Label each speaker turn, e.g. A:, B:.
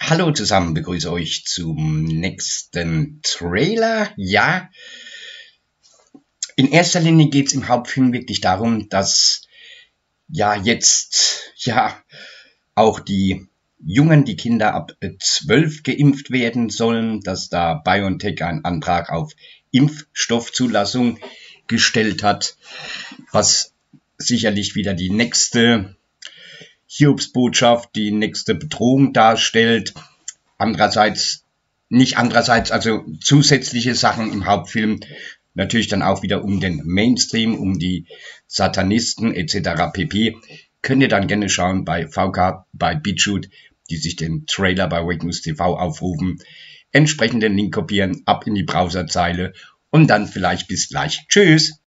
A: Hallo zusammen, begrüße euch zum nächsten Trailer. Ja, in erster Linie geht es im Hauptfilm wirklich darum, dass jetzt auch die Kinder ab 12 geimpft werden sollen, dass da BioNTech einen Antrag auf Impfstoffzulassung gestellt hat, was sicherlich wieder die nächste Hiobsbotschaft, die nächste Bedrohung darstellt. Also zusätzliche Sachen im Hauptfilm, natürlich dann auch wieder um den Mainstream, um die Satanisten etc. pp. Könnt ihr dann gerne schauen bei VK, bei BitChute, die sich den Trailer bei Wakenews TV aufrufen, entsprechend den Link kopieren, ab in die Browserzeile und dann vielleicht bis gleich. Tschüss!